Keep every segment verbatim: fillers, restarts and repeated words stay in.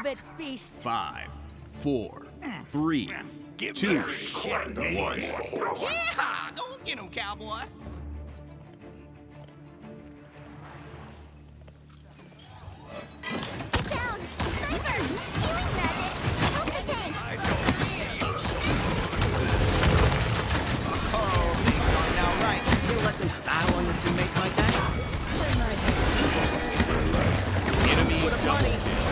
it, beast. Five, four, three, two, one. Yeah! Go get him, cowboy! Get down! Sniper! Healing magic! Help the tank! Oh, things aren't now right. You let them style on your teammates like that? Enemy Put a double bunny. kill.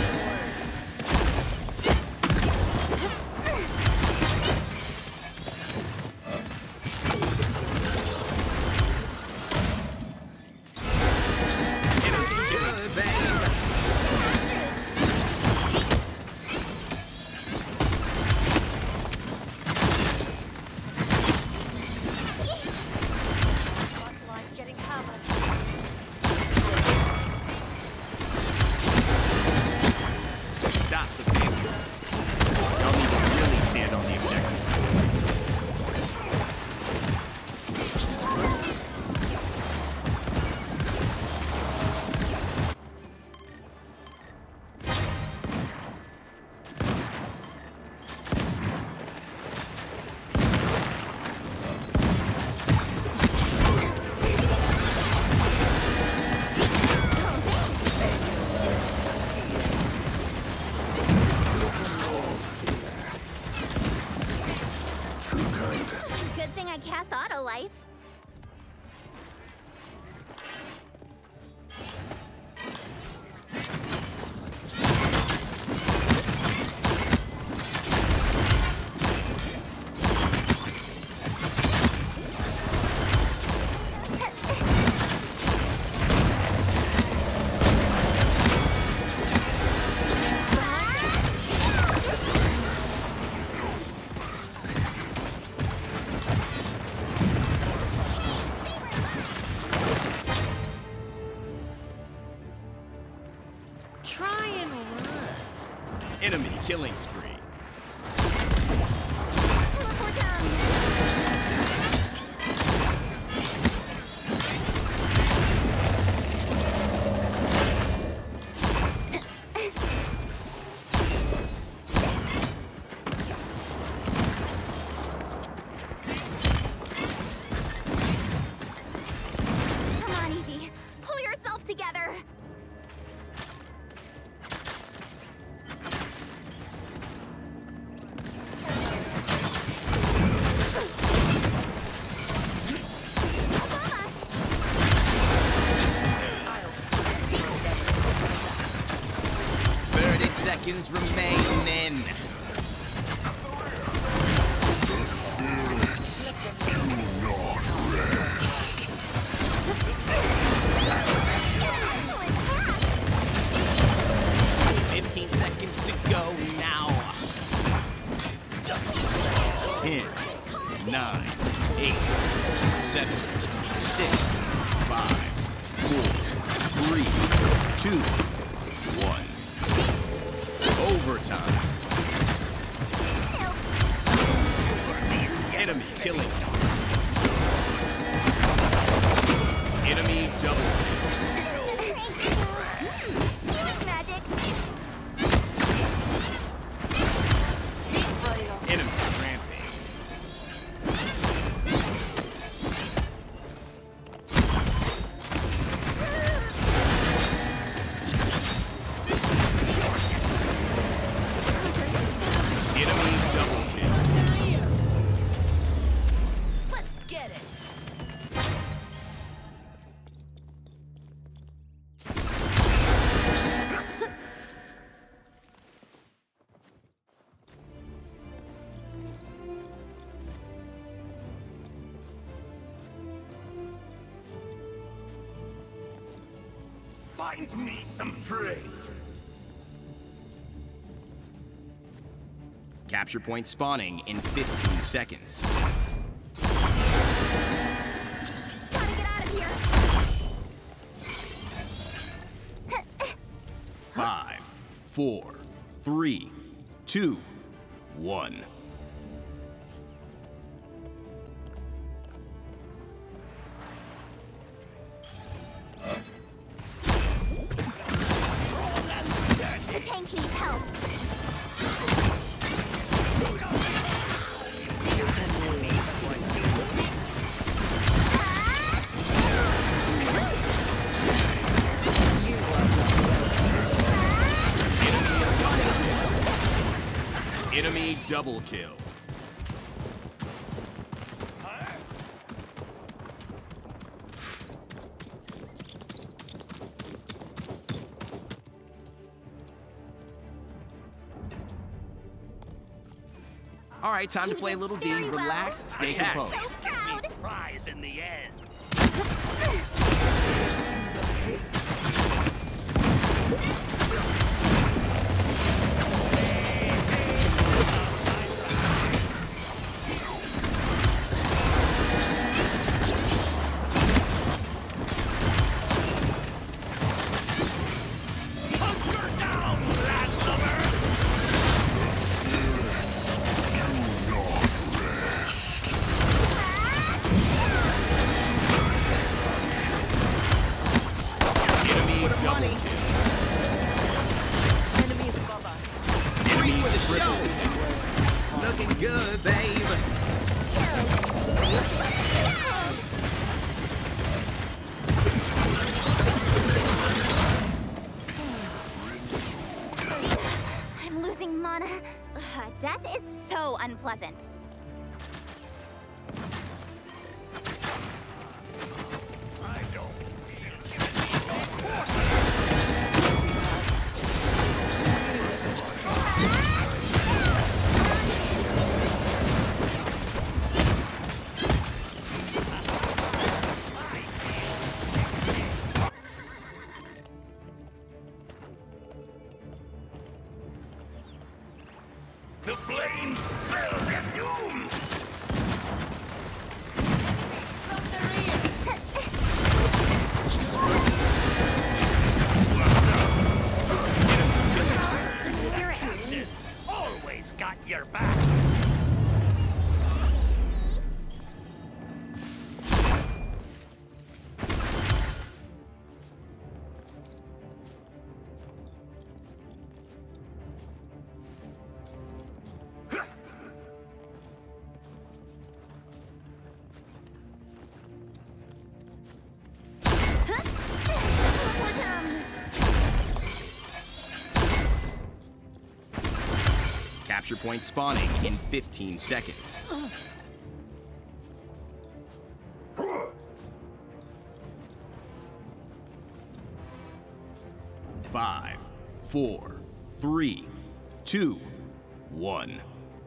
Like getting hammered. Stop the failure. Y'all need to really stand on the objective. Good thing I cast Auto Life. Try and run. Enemy killing spree. Teleport down! Come on, Evie. Pull yourself together. Above us. Thirty seconds remaining. Excellent pass. Fifteen seconds to go now. Ten, nine, eight, seven, six, five, four, three, two, one. Overtime. Enemy killing. Enemy double kill. Healing magic. Enemy rampage. Enemy double kill. Let's get it. Find me some prey. Capture point spawning in fifteen seconds. Gotta get out of here. Five, four, three, two, one. The tank needs help. Enemy double kill. All right, time to play a little D. Very well. Relax, stay Attack. composed. So proud. Prize in the end. Hunker down, landlubber! Enemy double money. kill. Enemies above us. Free Enemy for the triple show. Looking good, babe. I'm losing mana. Ugh, death is so unpleasant. I don't The flames spell their doom! From the rear. You're it. Always got your back! Capture point spawning in fifteen seconds. Five, four, three, two, one.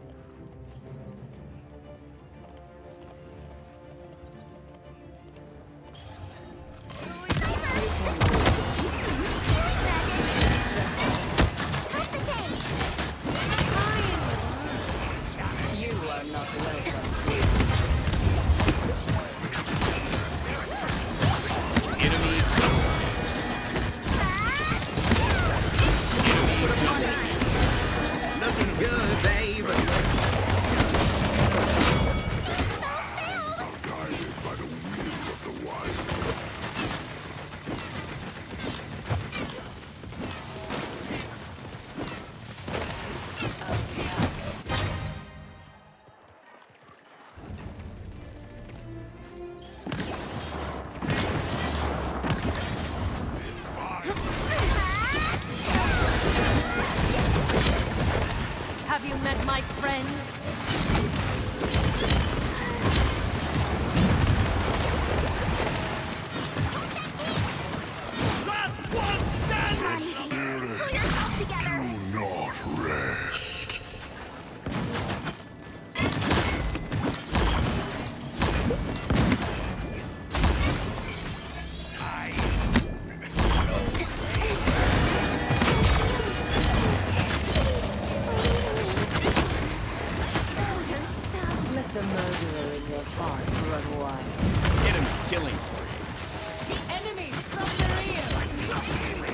You are not welcome. Enemy double kill. Enemy double kill. Looking good, babe. Guided by the will of the wild. Have you met my friends? Last one standing! Pull yourself together. Not rest. Let the murderer in your heart run wild. Enemy killing spree. The enemies from the rear.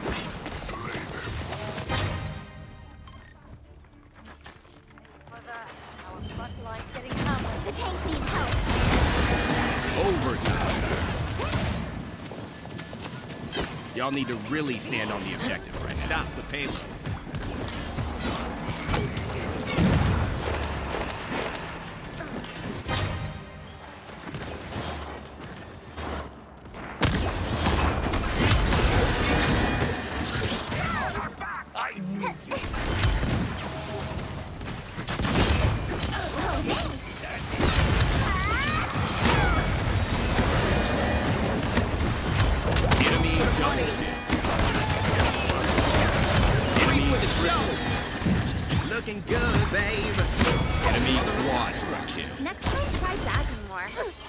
Mother, our spotlight's getting hammered. The tank needs help. Overtime. Y'all need to really stand on the objective right now. Stop the payload. I knew you. looking good, babe. Enemy quadra kill. Next time, try dodging more.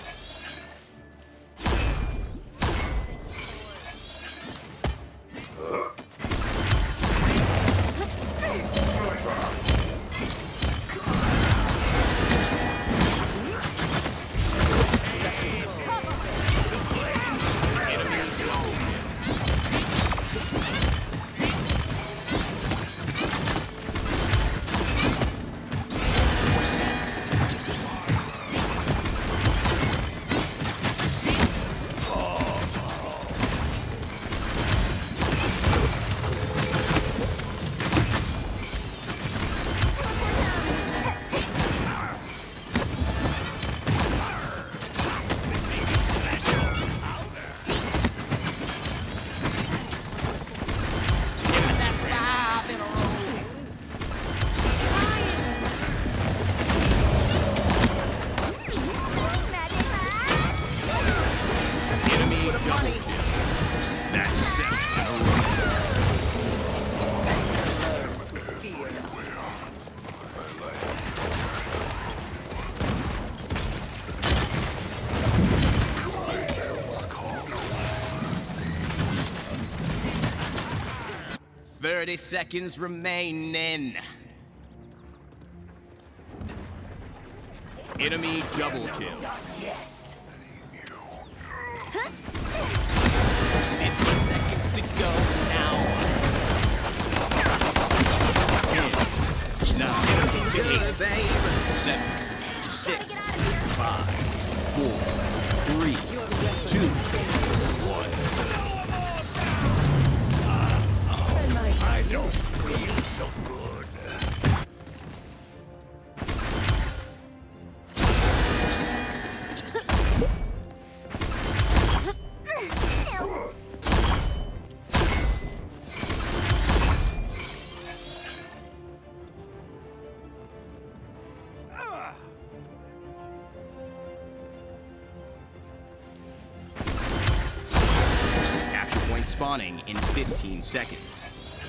Thirty seconds remaining. Enemy double kill. Fifteen seconds to go now. Ten, nine, Good, eight, babe. seven, six, five, four, three, two, one. I don't feel so good. Capture point spawning in fifteen seconds.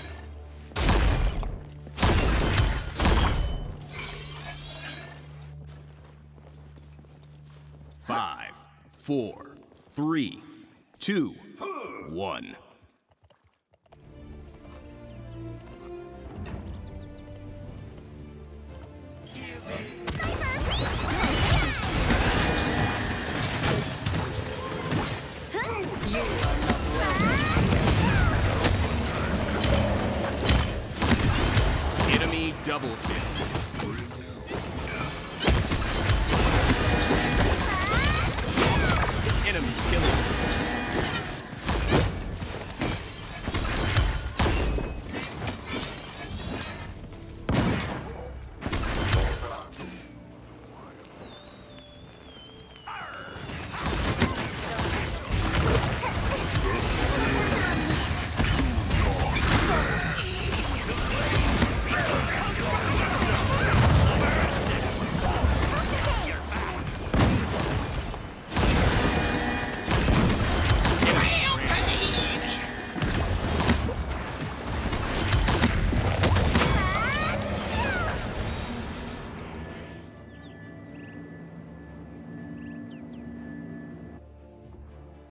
Five, four, three, two, one. Enemy double kill. Enemy killing.